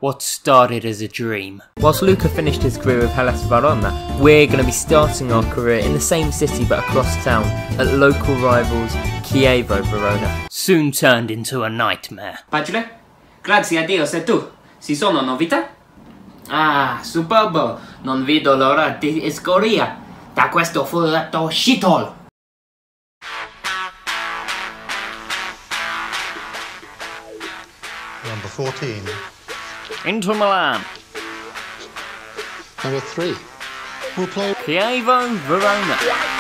what started as a dream. Whilst Luca finished his career with Hellas Verona, we're going to be starting our career in the same city but across town at local rivals Chievo Verona. Soon turned into a nightmare. Facile? Grazie a Dio, sei tu. Ci sono novità? Ah, superbo! Non vedo l'ora di scoria da questo furetto shithole! Number 14. Inter Milan. Number 3. We'll play Chievo Verona.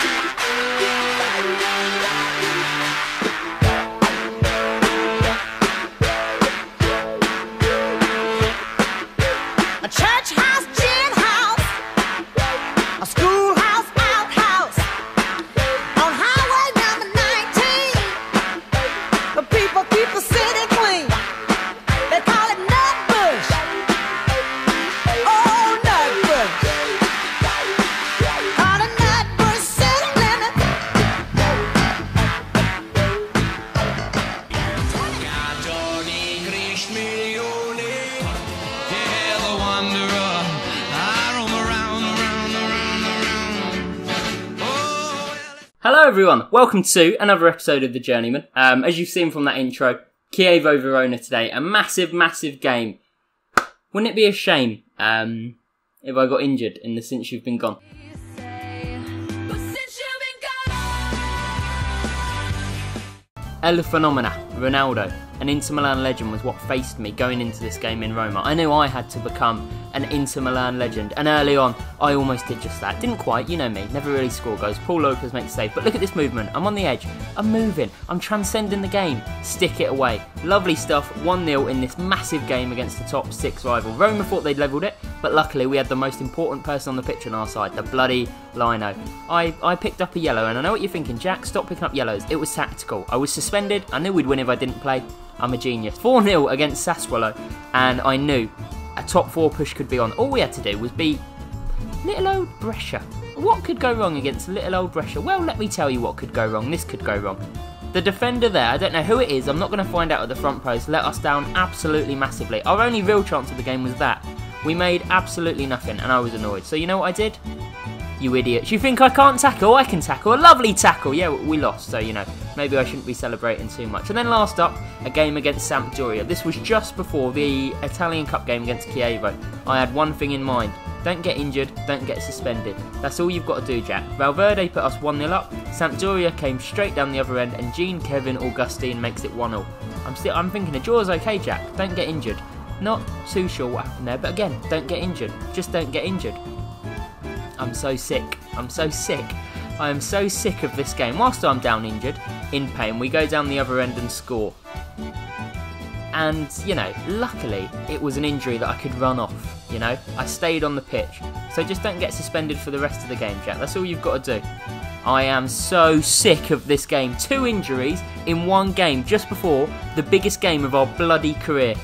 A church house, gin house, a schoolhouse, outhouse, on highway number 19. But people keep the city clean. They call it Nutbush. Oh, Nutbush. Call it Nutbush city limit. Hello everyone, welcome to another episode of the Journeyman. As you've seen from that intro, Chievo Verona today, a massive game. Wouldn't it be a shame if I got injured in the since you've been gone? El Phenomena, Ronaldo, an Inter Milan legend, was what faced me going into this game in Roma. I knew I had to become an Inter Milan legend, and early on I almost did just that. Didn't quite, you know me, never really score goals. Paul Lopez makes a save, but look at this movement. I'm on the edge, I'm moving, I'm transcending the game. Stick it away. Lovely stuff, 1-0 in this massive game against the top 6 rival. Roma thought they'd levelled it, but luckily we had the most important person on the pitch on our side, the bloody Lino. I picked up a yellow, and I know what you're thinking, Jack, stop picking up yellows. It was tactical. I was suspended, I knew we'd win if I didn't play. I'm a genius. 4-0 against Sassuolo, and I knew a top 4 push could be on. All we had to do was beat little old Brescia. What could go wrong against little old Brescia? Well, let me tell you what could go wrong. This could go wrong. The defender there, I don't know who it is, I'm not going to find out at the front post, let us down absolutely massively. Our only real chance of the game was that. We made absolutely nothing, and I was annoyed. So you know what I did? You idiots. You think I can't tackle? I can tackle. A lovely tackle. Yeah, we lost, so, you know, maybe I shouldn't be celebrating too much. And then last up, a game against Sampdoria. This was just before the Italian Cup game against Chievo. I had one thing in mind. Don't get injured, don't get suspended. That's all you've got to do, Jack. Valverde put us 1-0 up. Sampdoria came straight down the other end, and Kevin Augustine makes it 1-0. I'm thinking a draw is okay, Jack. Don't get injured. Not too sure what happened there, but again, don't get injured. Just don't get injured. I'm so sick. I'm so sick. I am so sick of this game. Whilst I'm down injured, in pain, we go down the other end and score. And, you know, luckily, it was an injury that I could run off, you know. I stayed on the pitch. So just don't get suspended for the rest of the game, Jack. That's all you've got to do. I am so sick of this game. 2 injuries in one game, just before the biggest game of our bloody career.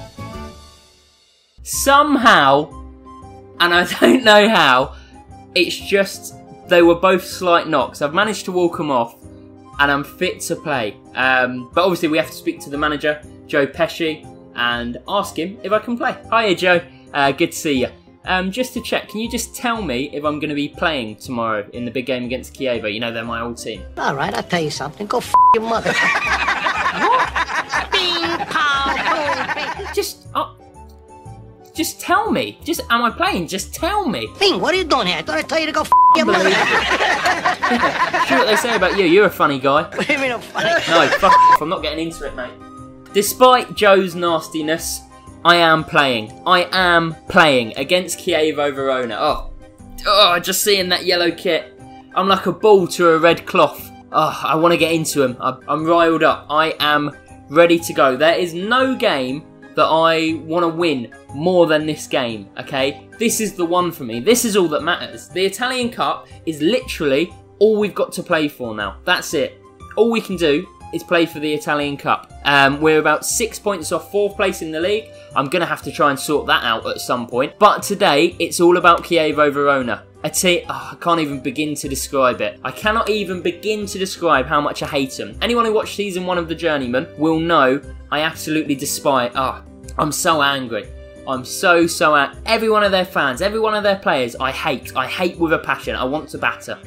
Somehow, and I don't know how, it's just, they were both slight knocks. I've managed to walk them off, and I'm fit to play. But obviously we have to speak to the manager, Joe Pesci, and ask him if I can play. Hiya, Joe. Good to see you. Just to check, can you just tell me if I'm going to be playing tomorrow in the big game against Chievo? You know, they're my old team. All right, I'll tell you something. Go f*** your mother. What? Bing, pow, boom, bing. Just tell me. Am I playing? Just tell me. Thing, what are you doing here? I thought I'd tell you to go f*** your mother. Sure what they say about you. You're a funny guy. What do you mean I'm funny? No, fuck off. I'm not getting into it, mate. Despite Joe's nastiness, I am playing. I am playing against Chievo Verona. Oh, just seeing that yellow kit. I'm like a ball to a red cloth. Oh, I want to get into him. I'm riled up. I am ready to go. There is no game that I want to win more than this game, okay? This is the one for me. This is all that matters. The Italian Cup is literally all we've got to play for now. That's it. All we can do is play for the Italian Cup. We're about 6 points off 4th place in the league. I'm going to have to try and sort that out at some point. But today, it's all about Chievo Verona. I can't even begin to describe it. I cannot even begin to describe how much I hate them. Anyone who watched season 1 of The Journeyman will know I absolutely despise... I'm so angry. I'm so every one of their fans, every one of their players, I hate with a passion. I want to batter.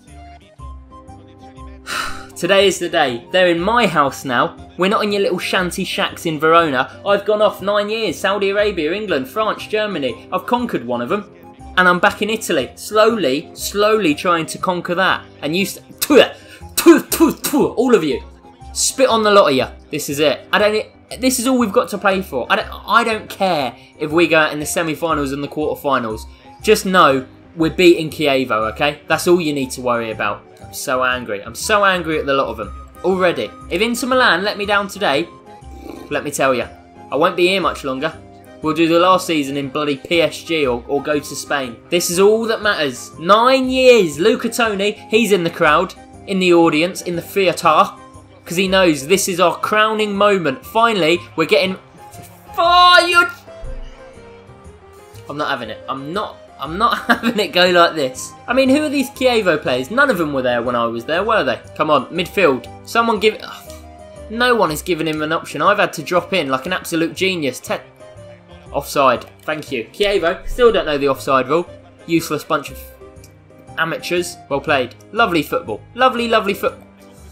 Today is the day. They're in my house now. We're not in your little shanty shacks in Verona. I've gone off 9 years. Saudi Arabia, England, France, Germany. I've conquered one of them. And I'm back in Italy. Slowly trying to conquer that. And you... all of you. Spit on the lot of you. This is it. This is all we've got to play for. I don't care if we go out in the semi-finals and the quarter-finals. Just know we're beating Chievo, okay? That's all you need to worry about. I'm so angry. I'm so angry at the lot of them. Already. If Inter Milan let me down today, let me tell you, I won't be here much longer. We'll do the last season in bloody PSG or go to Spain. This is all that matters. 9 years. Luca Toni, he's in the crowd, in the audience, in the theatre. Because he knows this is our crowning moment. Finally, we're getting... I'm not having it. I'm not having it go like this. I mean, who are these Chievo players? None of them were there when I was there, were they? Come on, midfield. Someone give... No one is giving him an option. I've had to drop in like an absolute genius. Offside. Thank you. Chievo, still don't know the offside rule. Useless bunch of amateurs. Well played. Lovely football. Lovely football.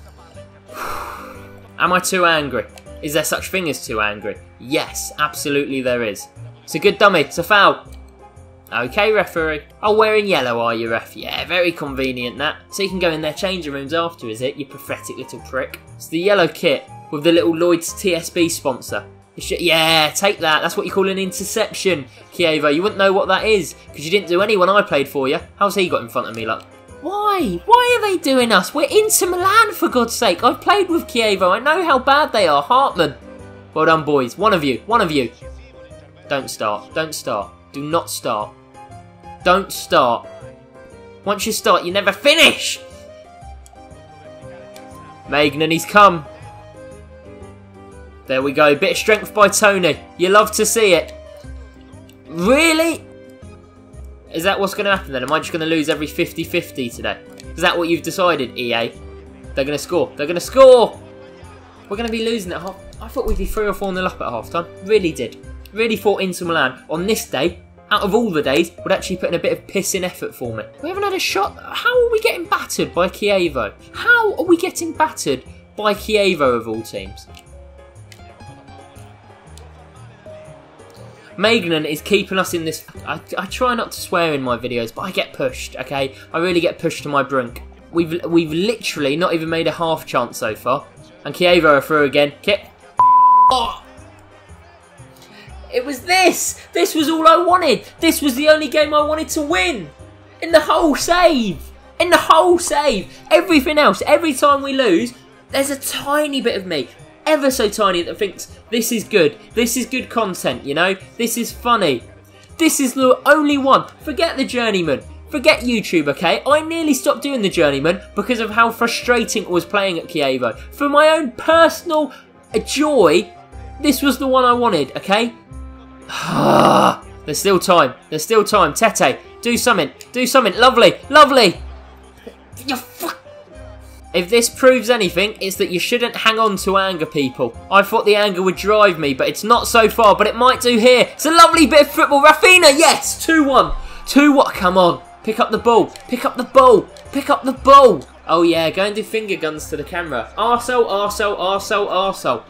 Am I too angry? Is there such thing as too angry? Yes, absolutely there is. It's a good dummy. It's a foul. Okay, referee. Oh, wearing yellow, are you, ref? Yeah, very convenient, that. So you can go in their changing rooms after, is it? You pathetic little prick. It's the yellow kit with the little Lloyd's TSB sponsor. Yeah, take that. That's what you call an interception, Chievo. You wouldn't know what that is, because you didn't do any when I played for you. How's he got in front of me, look? Why? Why are they doing us? We're Inter Milan, for God's sake. I've played with Chievo. I know how bad they are. Hartman. Well done, boys. One of you. Don't start. Don't start. Do not start. Don't start. Once you start, you never finish. Magnan, he's come. There we go. Bit of strength by Toni. You love to see it. Really? Is that what's going to happen then? Am I just going to lose every 50-50 today? Is that what you've decided, EA? They're going to score. They're going to score. We're going to be losing at half. I thought we'd be 3 or 4-0 up at half time. Really did. Really thought Inter Milan on this day, out of all the days, would actually put in a bit of pissing effort for me. We haven't had a shot. How are we getting battered by Chievo? How are we getting battered by Chievo of all teams? Magnan is keeping us in this... I try not to swear in my videos, but I get pushed, okay? I really get pushed to my brink. We've literally not even made a half chance so far. And Chievo are through again. Oh! It was this! This was all I wanted! This was the only game I wanted to win! In the whole save! In the whole save! Everything else, every time we lose, there's a tiny bit of me, ever so tiny, that thinks this is good content, you know? This is funny. This is the only one. Forget the Journeyman. Forget YouTube, okay? I nearly stopped doing the Journeyman because of how frustrating it was playing at Chievo. For my own personal joy, this was the one I wanted, okay? There's still time. There's still time. Tete, do something. Do something. Lovely. Lovely. If this proves anything, it's that you shouldn't hang on to anger, people. I thought the anger would drive me, but it's not so far. But it might do here. It's a lovely bit of football. Rafinha, yes! 2-1. 2-1. Come on. Pick up the ball. Pick up the ball. Pick up the ball. Oh, yeah. Go and do finger guns to the camera. Arsehole, arsehole, arsehole, arsehole.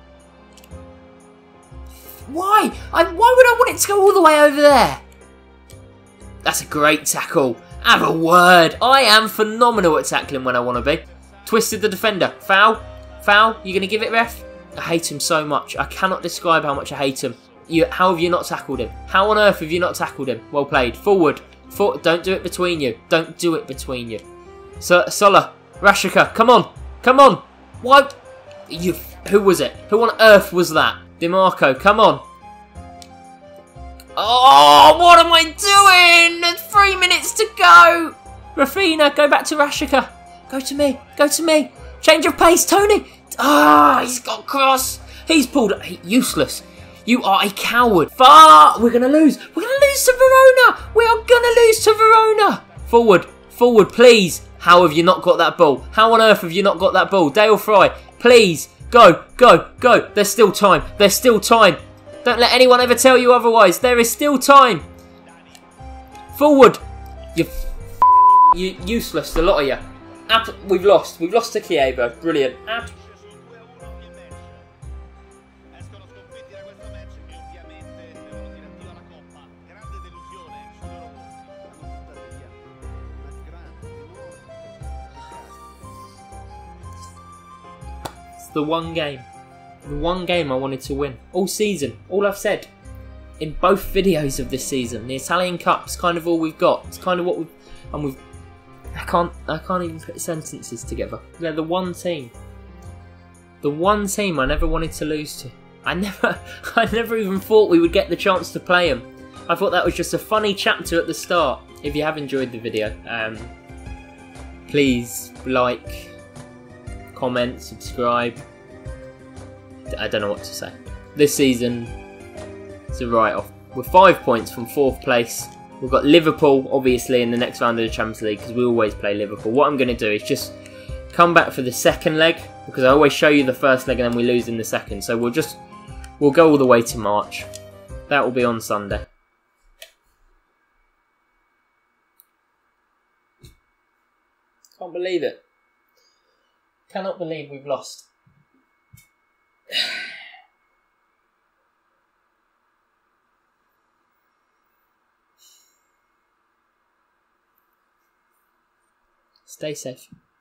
Why? Why would I want it to go all the way over there? That's a great tackle. Have a word. I am phenomenal at tackling when I want to be. Twisted the defender. Foul. Foul. You going to give it, ref? I hate him so much. I cannot describe how much I hate him. How have you not tackled him? How on earth have you not tackled him? Well played. Forward. Don't do it between you. Don't do it between you. Sola. Rashika. Come on. Come on. Why? Who was it? Who on earth was that? DeMarco. Come on. Oh, what am I doing? There's 3 minutes to go. Rafinha, go back to Rashika. Go to me. Go to me. Change of pace, Toni. Ah, he's got cross. He's pulled. Useless. You are a coward. Far. We're going to lose. We're going to lose to Verona. We are going to lose to Verona. Forward. Forward, please. How have you not got that ball? How on earth have you not got that ball? Dale Fry, please. Go, go, go. There's still time. There's still time. Don't let anyone ever tell you otherwise. There is still time. Forward. You useless, a lot of you. We've lost. We've lost to Chievo. Brilliant. It's the one game. The one game I wanted to win. All season. All I've said. In both videos of this season. The Italian Cup's kind of all we've got. It's kind of what we've... And we've... I can't even put sentences together. They're the one team. The one team I never wanted to lose to. I never even thought we would get the chance to play them. I thought that was just a funny chapter at the start. If you have enjoyed the video, please like, comment, subscribe. I don't know what to say. This season, it's a write-off. We're 5 points from 4th place. We've got Liverpool, obviously, in the next round of the Champions League, because we always play Liverpool. What I'm going to do is just come back for the second leg, because I always show you the first leg and then we lose in the second. So we'll go all the way to March. That will be on Sunday. Can't believe it. Cannot believe we've lost. Stay safe.